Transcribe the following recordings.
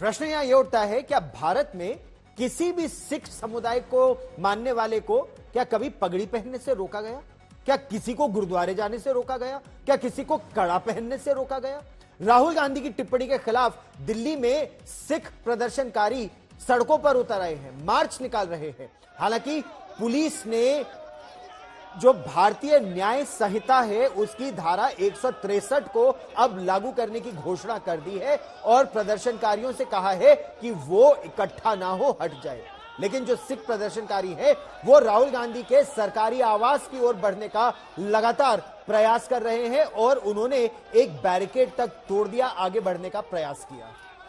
प्रश्न यहां यह उठता है, क्या भारत में किसी भी सिख समुदाय को मानने वाले को क्या कभी पगड़ी पहनने से रोका गया? क्या किसी को गुरुद्वारे जाने से रोका गया? क्या किसी को कड़ा पहनने से रोका गया? राहुल गांधी की टिप्पणी के खिलाफ दिल्ली में सिख प्रदर्शनकारी सड़कों पर उतर आए हैं, मार्च निकाल रहे हैं। हालांकि पुलिस ने जो भारतीय न्याय संहिता है उसकी धारा 163 को अब लागू करने की घोषणा कर दी है और प्रदर्शनकारियों से कहा है कि वो इकट्ठा ना हो, हट जाए। लेकिन जो सिख प्रदर्शनकारी है वो राहुल गांधी के सरकारी आवास की ओर बढ़ने का लगातार प्रयास कर रहे हैं और उन्होंने एक बैरिकेड तक तोड़ दिया, आगे बढ़ने का प्रयास किया।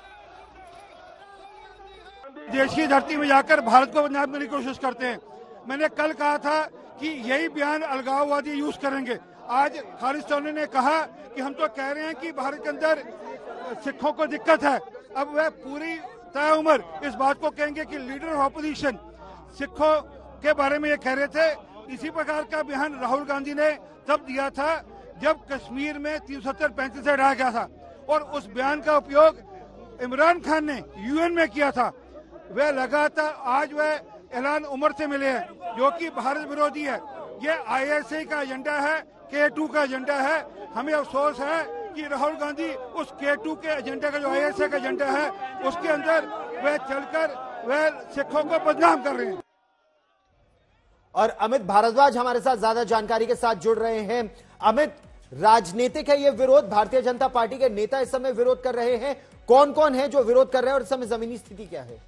देश की धरती में जाकर भारत को बदनाम करने की कोशिश करते हैं। मैंने कल कहा था कि यही बयान अलगाववादी यूज करेंगे। आज खालिस्तानी ने कहा कि हम तो कह रहे हैं कि भारत के अंदर सिखों को दिक्कत है। अब वह पूरी तय उम्र इस बात को कहेंगे कि लीडर ऑफ ऑपोजिशन सिखों के बारे में ये कह रहे थे। इसी प्रकार का बयान राहुल गांधी ने तब दिया था जब कश्मीर में 370-35 से हटाया गया था और उस बयान का उपयोग इमरान खान ने यूएन में किया था। वह लगातार आज वह ऐलान उमर से मिले हैं जो कि भारत विरोधी है। ये आईएसए का एजेंडा है, K2 का एजेंडा है। हमें अफसोस है कि राहुल गांधी उस K2 के एजेंडा का जो आईएसए का एजेंडा है उसके अंदर वह चलकर वह सिखों को बदनाम कर रहे हैं। और अमित भारद्वाज हमारे साथ ज्यादा जानकारी के साथ जुड़ रहे हैं। अमित, राजनीतिक है ये विरोध, भारतीय जनता पार्टी के नेता इस समय विरोध कर रहे हैं। कौन कौन है जो विरोध कर रहे हैं और इस समय जमीनी स्थिति क्या है?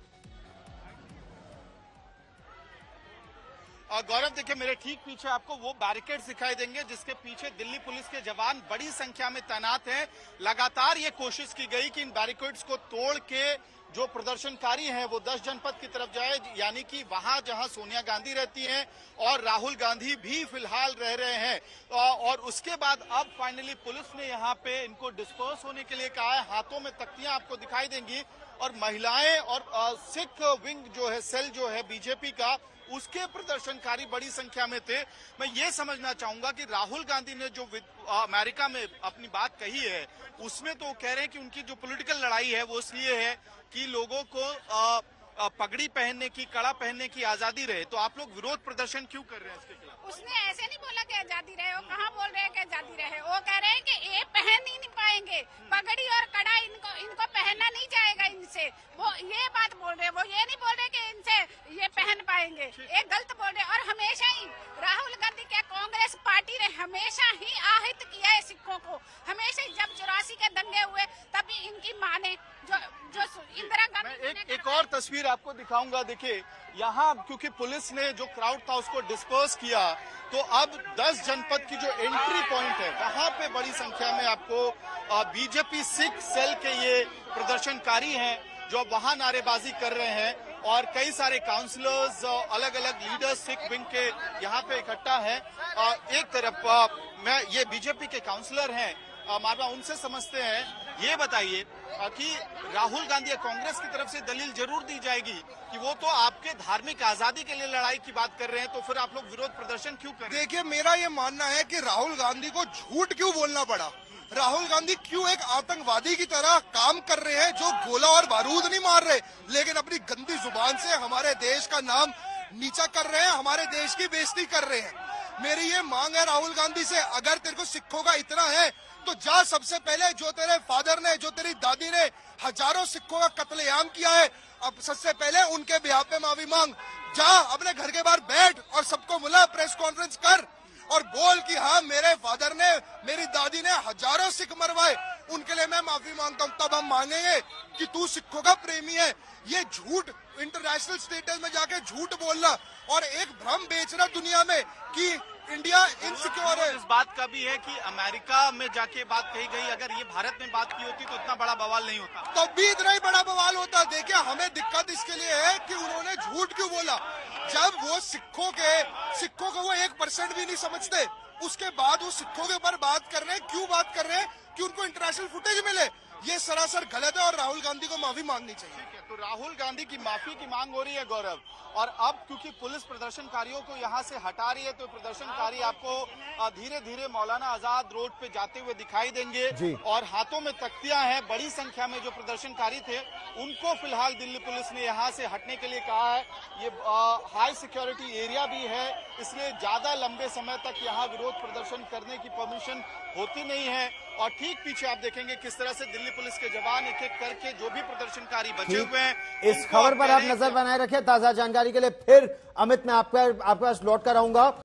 गौरव, देखिए मेरे ठीक पीछे आपको वो बैरिकेड दिखाई देंगे जिसके पीछे दिल्ली पुलिस के जवान बड़ी संख्या में तैनात हैं। लगातार ये कोशिश की गई कि इन बैरिकेड्स को तोड़ के जो प्रदर्शनकारी हैं वो 10 जनपद की तरफ जाए, यानी कि वहां जहां सोनिया गांधी रहती हैं और राहुल गांधी भी फिलहाल रह रहे हैं। और उसके बाद अब फाइनली पुलिस ने यहाँ पे इनको डिस्पर्स होने के लिए कहा है। हाथों में तख्तियां आपको दिखाई देंगी और महिलाएं और सिख विंग जो है, सेल जो है बीजेपी का, उसके प्रदर्शनकारी बड़ी संख्या में थे। मैं ये समझना चाहूंगा कि राहुल गांधी ने जो अमेरिका में अपनी बात कही है उसमें तो कह रहे हैं कि उनकी जो पॉलिटिकल लड़ाई है वो इसलिए है कि लोगों को पगड़ी पहनने की, कड़ा पहनने की आजादी रहे। तो आप लोग विरोध प्रदर्शन क्यों कर रहे हैं इसके खिलाफ? उसने ऐसे नहीं बोला कि आजादी रहे। वो कहाँ बोल रहे हैं कि आजादी रहे? वो कह रहे हैं कि ये पहन ही नहीं पाएंगे, पगड़ी और कड़ा इनको पहनना नहीं जाएगा इनसे। वो ये बात बोल रहे हैं, वो ये नहीं बोल रहे कि इनसे ये पहन पाएंगे। ये गलत बोल रहे हैं। और हमेशा ही राहुल गांधी के कांग्रेस पार्टी ने हमेशा ही आहत किया है सिखों को। हमेशा ही जब 84 के दंगे हुए तभी इनकी माँ ने जो इंदिरा गांधी। एक और तस्वीर आपको दिखाऊंगा। देखिए यहाँ क्योंकि पुलिस ने जो क्राउड था उसको डिस्पर्स किया तो अब 10 जनपद की जो एंट्री पॉइंट है वहां पे बड़ी संख्या में आपको बीजेपी सिख सेल के ये प्रदर्शनकारी हैं जो वहां नारेबाजी कर रहे हैं और कई सारे काउंसलर्स, अलग अलग लीडर्स सिख विंग के यहाँ पे इकट्ठा हैं। एक तरफ मैं ये बीजेपी के काउंसलर हैं, मारवा उनसे समझते हैं। ये बताइए कि राहुल गांधी या कांग्रेस की तरफ से दलील जरूर दी जाएगी कि वो तो आपके धार्मिक आजादी के लिए लड़ाई की बात कर रहे हैं, तो फिर आप लोग विरोध प्रदर्शन क्यों कर रहे हैं? देखिए, मेरा ये मानना है कि राहुल गांधी को झूठ क्यों बोलना पड़ा। राहुल गांधी क्यों एक आतंकवादी की तरह काम कर रहे हैं जो गोला और बारूद नहीं मार रहे, लेकिन अपनी गंदी जुबान से हमारे देश का नाम नीचा कर रहे हैं, हमारे देश की बेइज्जती कर रहे हैं। मेरी ये मांग है राहुल गांधी से, अगर तेरे को सिखों का इतना है तो जा, सबसे पहले जो तेरे फादर ने, जो तेरी दादी ने हजारों सिखों का कत्लेआम किया है, अब सबसे पहले उनके बिहाफ पे माफी मांग। जा अपने घर के बाहर बैठ और सबको बुला, प्रेस कॉन्फ्रेंस कर और बोल कि हाँ, मेरे फादर ने, मेरी दादी ने हजारों सिख मरवाए, उनके लिए मैं माफी मांगता हूँ। तब हम मांगेंगे कि तू सिखों का प्रेमी है। ये झूठ, इंटरनेशनल स्टेटस में जाके झूठ बोलना और एक भ्रम बेचना दुनिया में कि इंडिया इनसिक्योर है। इस बात का भी है कि अमेरिका में जाके बात कही गई, अगर ये भारत में बात की होती तो इतना बड़ा बवाल नहीं होता। तब भी इतना ही बड़ा बवाल होता। देखिए, हमें दिक्कत इसके लिए है कि उन्होंने झूठ क्यों बोला। जब वो सिखों को वो 1% भी नहीं समझते, उसके बाद वो सिखों के ऊपर बात कर रहे हैं। क्यों बात कर रहे हैं? कि उनको इंटरनेशनल फुटेज मिले। ये सरासर गलत है और राहुल गांधी को माफी मांगनी चाहिए। ठीक है, तो राहुल गांधी की माफी की मांग हो रही है गौरव, और अब क्योंकि पुलिस प्रदर्शनकारियों को यहां से हटा रही है तो प्रदर्शनकारी आपको धीरे धीरे मौलाना आजाद रोड पे जाते हुए दिखाई देंगे और हाथों में तख्तियां हैं। बड़ी संख्या में जो प्रदर्शनकारी थे उनको फिलहाल दिल्ली पुलिस ने यहां से हटने के लिए कहा है। ये हाई सिक्योरिटी एरिया भी है, इसलिए ज्यादा लंबे समय तक यहाँ विरोध प्रदर्शन करने की परमिशन होती नहीं है। और ठीक पीछे आप देखेंगे किस तरह से दिल्ली पुलिस के जवान एक एक करके जो भी प्रदर्शनकारी बचे हुए हैं। इस खबर पर आप नजर बनाए रखें। ताजा जानकारी के लिए फिर अमित मैं आपके पास लौट कर आऊंगा।